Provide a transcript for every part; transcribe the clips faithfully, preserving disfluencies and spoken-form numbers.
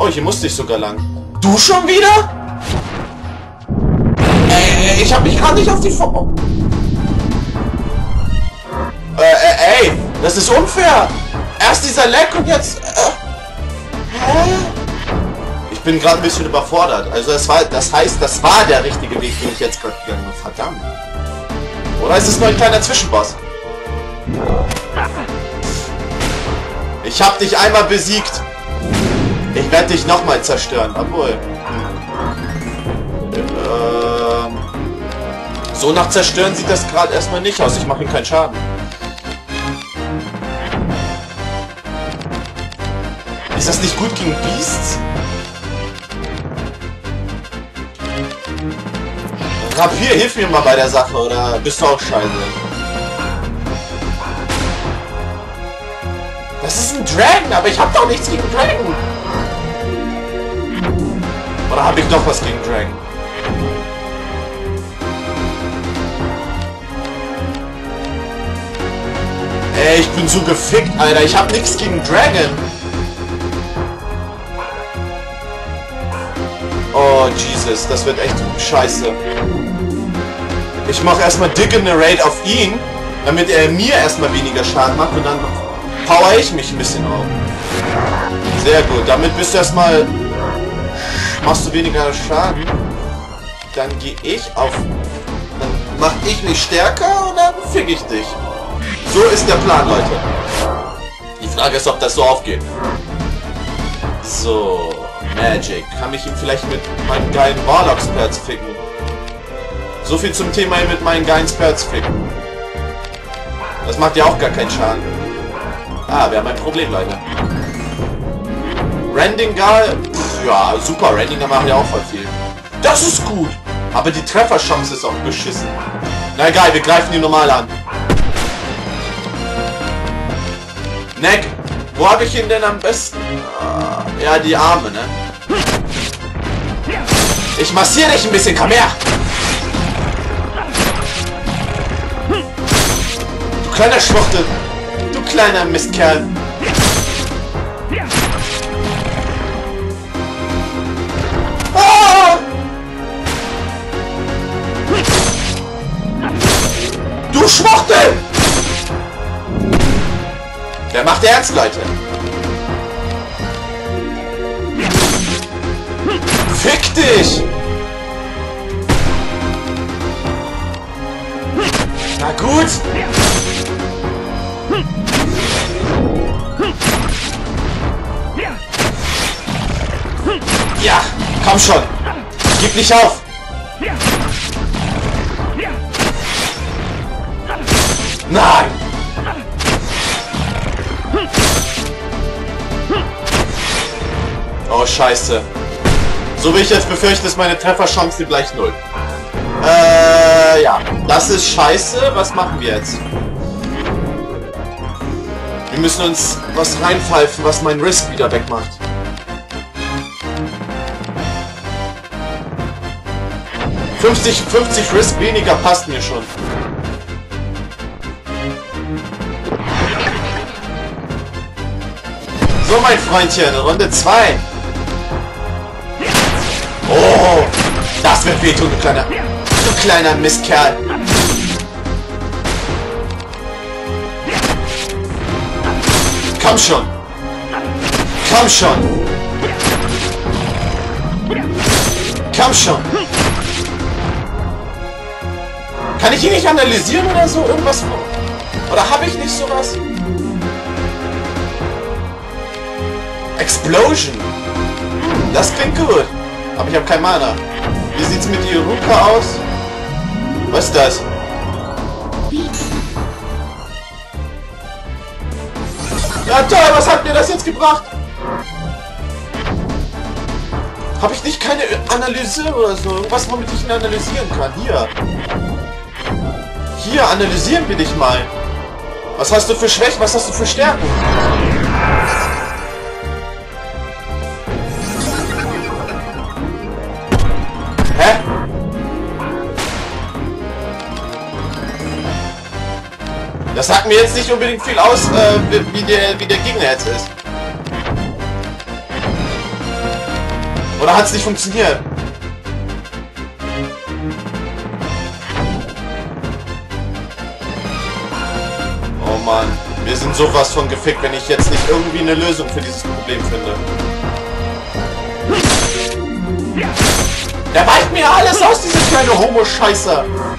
Oh, hier musste ich sogar lang. Du schon wieder? Ey, ich hab mich gerade nicht auf die Vor... Äh, äh, ey, das ist unfair. Erst dieser Leck und jetzt... Äh, hä? Ich bin gerade ein bisschen überfordert. Also das war, das heißt, das war der richtige Weg, den ich jetzt gerade gegangen bin. Verdammt. Oder ist es nur ein kleiner Zwischenboss? Ich hab dich einmal besiegt. Ich werde dich nochmal zerstören. Obwohl. Ähm, so nach zerstören sieht das gerade erstmal nicht aus. Ich mache ihm keinen Schaden. Ist das nicht gut gegen Beasts? Rapier, hilf mir mal bei der Sache, oder bist du auch scheiße? Das ist ein Dragon, aber ich hab doch nichts gegen Dragon. Oder habe ich doch was gegen Dragon? Ey, ich bin so gefickt, Alter. Ich hab nichts gegen Dragon. Oh, Jesus. Das wird echt scheiße. Ich mache erstmal dicke Raid auf ihn, damit er mir erstmal weniger Schaden macht und dann power ich mich ein bisschen auf. Sehr gut. Damit bist du erstmal... Machst du weniger Schaden. Dann gehe ich auf... Dann mach ich mich stärker und dann fick ich dich. So ist der Plan, Leute. Die Frage ist, ob das so aufgeht. So... Magic. Kann ich ihn vielleicht mit meinen geilen Warlock-Spells ficken? So viel zum Thema mit meinen geilen Spells ficken. Das macht ja auch gar keinen Schaden. Ah, wir haben ein Problem, Leute. Rendingal, ja, super, Rendingal machen ja auch voll viel. Das ist gut. Aber die Trefferchance ist auch beschissen. Na egal, wir greifen die normal an. Neck, wo habe ich ihn denn am besten? Ja, die Arme, ne? Ich massiere dich ein bisschen, komm her! Du kleiner Schwuchtel! Du kleiner Mistkerl! Ah! Du Schwuchtel! Der macht ernst, Leute! Fick dich! Na gut! Ja, komm schon! Gib nicht auf! Nein! Oh, scheiße. So wie ich jetzt befürchte, ist meine Trefferchance gleich null. Äh, ja. Das ist scheiße. Was machen wir jetzt? Wir müssen uns was reinpfeifen, was meinen Risk wieder wegmacht. fünfzig, fünfzig Risk weniger passt mir schon. So, mein Freundchen, Runde zwei. Oh, das wird wehtun, du kleiner, du kleiner Mistkerl. Komm schon. Komm schon. Komm schon. Kann ich ihn nicht analysieren oder so? Irgendwas? Oder habe ich nicht sowas? Explosion. Das klingt gut. Aber ich habe kein Mana. Wie sieht's mit Iruka aus? Was ist das? Ja toll, was hat mir das jetzt gebracht? Habe ich nicht keine Analyse oder so? Irgendwas, womit ich ihn analysieren kann? Hier. Hier, analysieren wir dich mal. Was hast du für Schwächen? Was hast du für Stärken? Hä? Das sagt mir jetzt nicht unbedingt viel aus, äh, wie, der, wie der Gegner jetzt ist. Oder hat es nicht funktioniert? Oh Mann. Wir sind sowas von gefickt, wenn ich jetzt nicht irgendwie eine Lösung für dieses Problem finde. Der weicht mir alles aus, diese kleine Homo-Scheiße.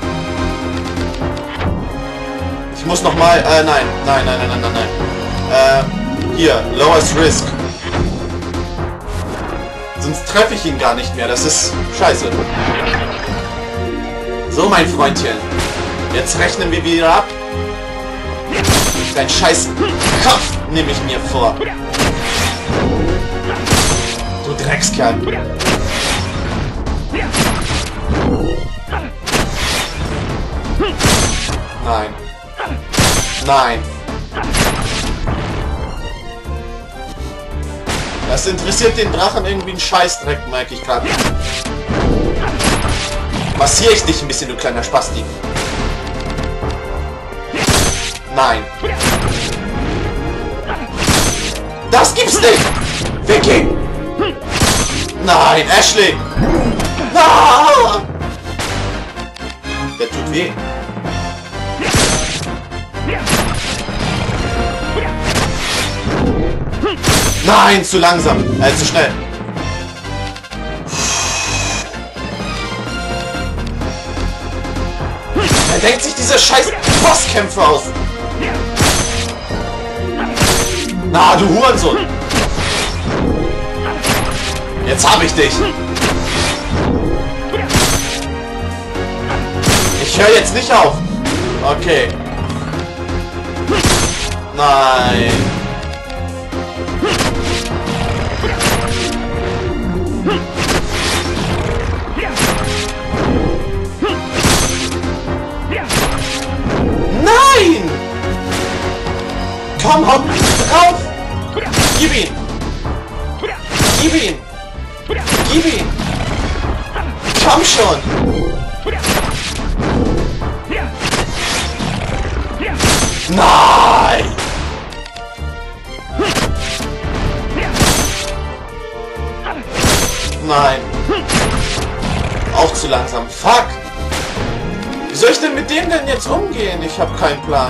Ich muss nochmal... Äh, nein. Nein, nein, nein, nein, nein, nein. Äh, hier. Lowest Risk. Sonst treffe ich ihn gar nicht mehr. Das ist scheiße. So, mein Freundchen. Jetzt rechnen wir wieder ab. Dein scheiß Kopf nehme ich mir vor. Du Dreckskerl. Nein. Nein. Das interessiert den Drachen irgendwie einen Scheißdreck, merke ich gerade. Massiere ich dich ein bisschen, du kleiner Spasti. Nein. Das gibt's nicht! Vicky! Nein, Ashley! Ah! Der tut weh. Nein, zu langsam. Äh, zu schnell. Er denkt sich diese scheiß Bosskämpfe aus. Na, du Hurensohn. Jetzt hab ich dich. Ich höre jetzt nicht auf. Okay. Nein. Nein! Komm, hau drauf! Gib ihn! Gib ihn! Gib ihn! Komm schon! Nein! Nein! Auch zu langsam. Fuck! Wie soll ich denn mit dem denn jetzt umgehen? Ich habe keinen Plan.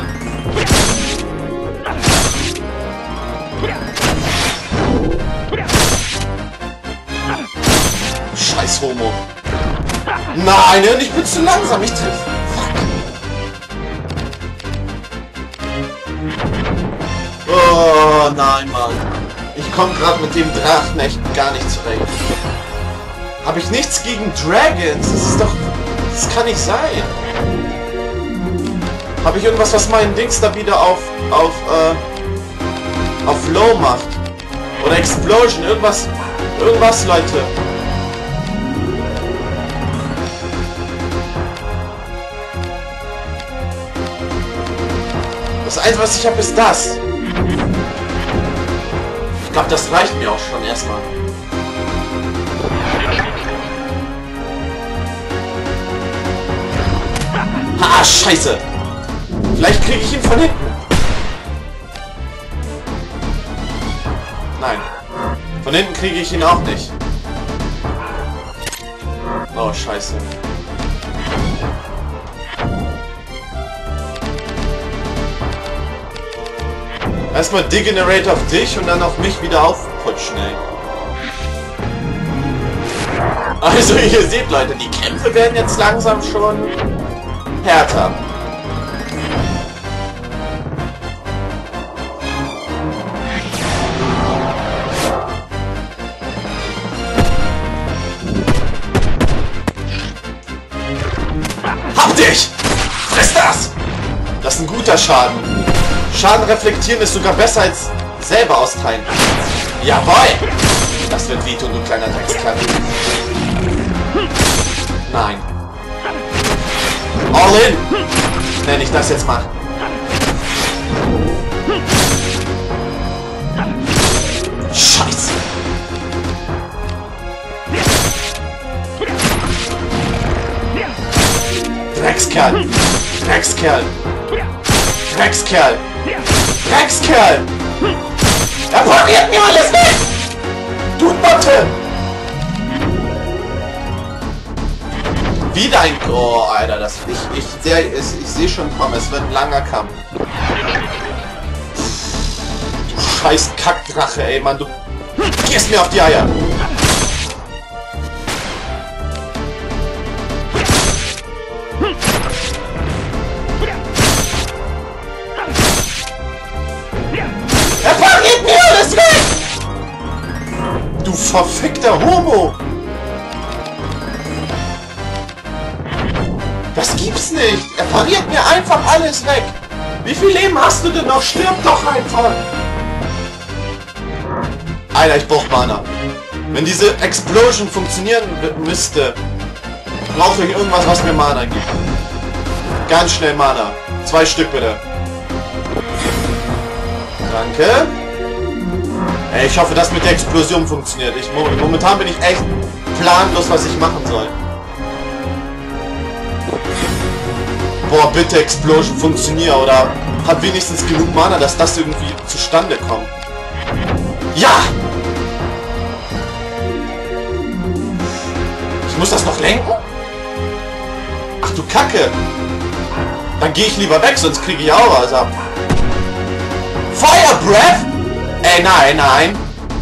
Scheiß Homo. Nein, ich bin zu langsam. Ich triff. Oh nein, Mann. Ich komme gerade mit dem Drachen echt gar nicht zurecht. Habe ich nichts gegen Dragons? Das ist doch... Das kann nicht sein. Habe ich irgendwas, was meinen Dings da wieder auf... auf, äh... auf Low macht? Oder Explosion? Irgendwas... Irgendwas, Leute. Das Einzige, was ich habe, ist das. Ich glaube, das reicht mir auch schon erstmal. Ah, scheiße. Vielleicht kriege ich ihn von hinten. Nein. Von hinten kriege ich ihn auch nicht. Oh, scheiße. Erstmal Degenerate auf dich und dann auf mich wieder aufputschen, ey. Also, ihr seht, Leute, die Kämpfe werden jetzt langsam schon härter. Hab dich! Friss das! Das ist ein guter Schaden. Schaden reflektieren ist sogar besser als selber austeilen. Jawohl! Das wird wehtun, du kleiner Dreckskerl. Nein. All in! Nenne ich das jetzt mal. Scheiße! Dreckskerl! Dreckskerl! Dreckskerl! Dreckskerl! Er pariert mir alles weg! Du Motte! Wieder ein... Oh, Alter, das... Ich, ich sehe ich, ich seh schon kommen, es wird ein langer Kampf. Du scheiß Kackdrache, ey, Mann, du gehst mir auf die Eier. Er pariert mir alles weg! Du verfickter Homo! Das gibt's nicht! Er pariert mir einfach alles weg! Wie viel Leben hast du denn noch? Stirb doch einfach! Alter, ich brauch Mana. Wenn diese Explosion funktionieren müsste, brauche ich irgendwas, was mir Mana gibt. Ganz schnell Mana. Zwei Stück bitte. Danke. Ey, ich hoffe, dass mit der Explosion funktioniert. Ich, momentan bin ich echt planlos, was ich machen soll. Boah, bitte Explosion funktioniert oder hat wenigstens genug Mana, dass das irgendwie zustande kommt. Ja! Ich muss das noch lenken? Ach du Kacke! Dann gehe ich lieber weg, sonst kriege ich auch was ab. Fire Breath? Ey, nein, nein.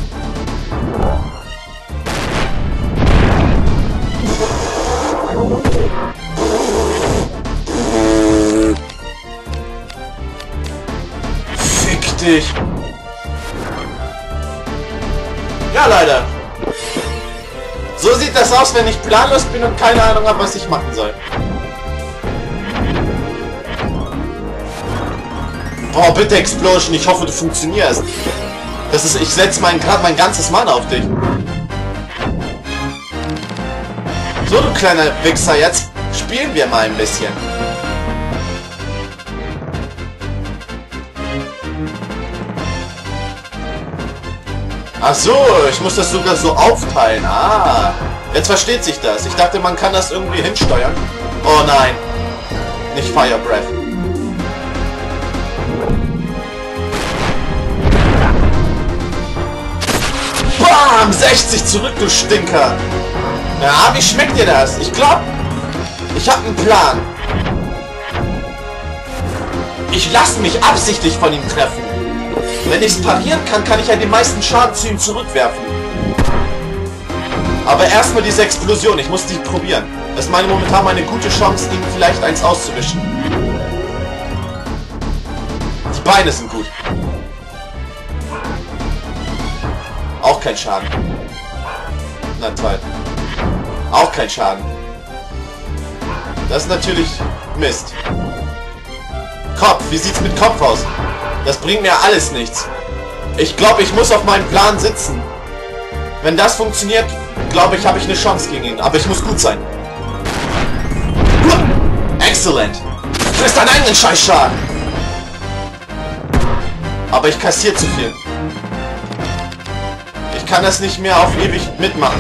Fick dich. Ja, leider. So sieht das aus, wenn ich planlos bin und keine Ahnung habe, was ich machen soll. Boah, bitte Explosion, ich hoffe, du funktionierst. Das ist, ich setze mein, gerade mein ganzes Mana auf dich. So, du kleiner Wichser, jetzt spielen wir mal ein bisschen. Ach so, ich muss das sogar so aufteilen. Ah, jetzt versteht sich das. Ich dachte, man kann das irgendwie hinsteuern. Oh nein, nicht Fire Breath. Bam! sechzig zurück, du Stinker! Ja, wie schmeckt dir das? Ich glaub, ich habe einen Plan. Ich lasse mich absichtlich von ihm treffen. Wenn ich es parieren kann, kann ich ja den meisten Schaden zu ihm zurückwerfen. Aber erstmal diese Explosion, ich muss die probieren. Das ist meine momentan meine gute Chance, ihm vielleicht eins auszuwischen. Die Beine sind gut. Auch kein Schaden. Na toll. Auch kein Schaden. Das ist natürlich Mist. Kopf, wie sieht's mit Kopf aus? Das bringt mir alles nichts. Ich glaube, ich muss auf meinen Plan sitzen. Wenn das funktioniert, glaube ich, habe ich eine Chance gegen ihn. Aber ich muss gut sein. Excellent. Du kriegst deinen eigenen Scheißschaden. Aber ich kassiere zu viel. Ich kann das nicht mehr auf ewig mitmachen.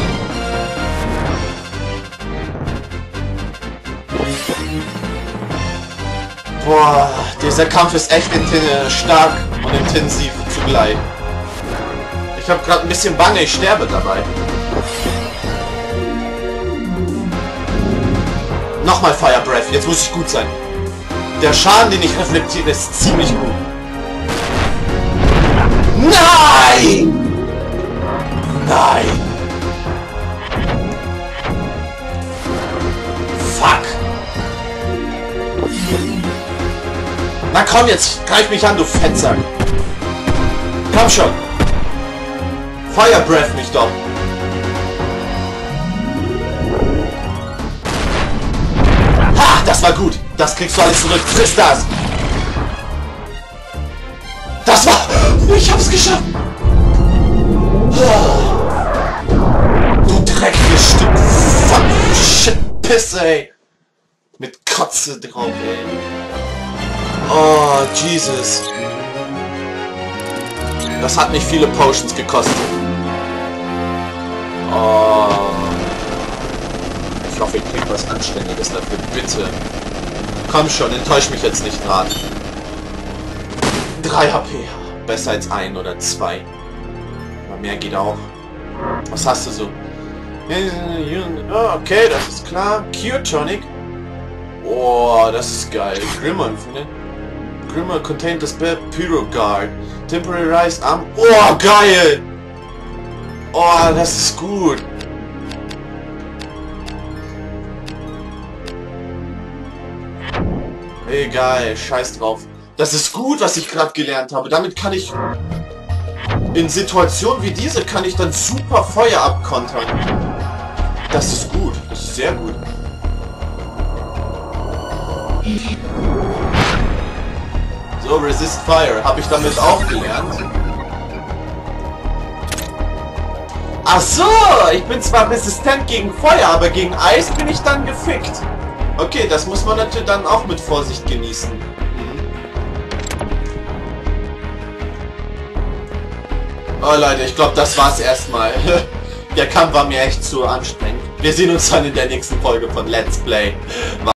Boah, dieser Kampf ist echt stark und intensiv zugleich. Ich habe gerade ein bisschen Bange, ich sterbe dabei. Nochmal Fire Breath, jetzt muss ich gut sein. Der Schaden, den ich reflektiere, ist ziemlich gut. Nein! Nein! Fuck! Na komm jetzt, greif mich an, du Fettsack! Komm schon! Fire Breath mich doch! Ha! Das war gut! Das kriegst du alles zurück! Friss das! Das war... Ich hab's geschafft! Du dreckiges Stück Fuck Shit Pisse, ey! Mit Kotze drauf, ey! Oh, Jesus! Das hat nicht viele Potions gekostet. Oh. Ich hoffe, ich krieg was Anständiges dafür. Bitte. Komm schon, enttäusch mich jetzt nicht gerade. drei H P. Besser als ein oder zwei. Aber mehr geht auch. Was hast du so? Okay, das ist klar. Cure Tonic. Oh, das ist geil. Grimmer, ne? Grimmer contained the spell Pyro Guard. Temporarized Arm. Oh, geil! Oh, das ist gut. Egal, scheiß drauf. Das ist gut, was ich gerade gelernt habe. Damit kann ich... In Situationen wie diese kann ich dann super Feuer abkontern. Das ist gut. Das ist sehr gut. So, Resist Fire. Habe ich damit auch gelernt. Ach so, ich bin zwar resistent gegen Feuer, aber gegen Eis bin ich dann gefickt. Okay, das muss man natürlich dann auch mit Vorsicht genießen. Oh Leute, ich glaube, das war's erstmal. Der Kampf war mir echt zu anstrengend. Wir sehen uns dann in der nächsten Folge von Let's Play.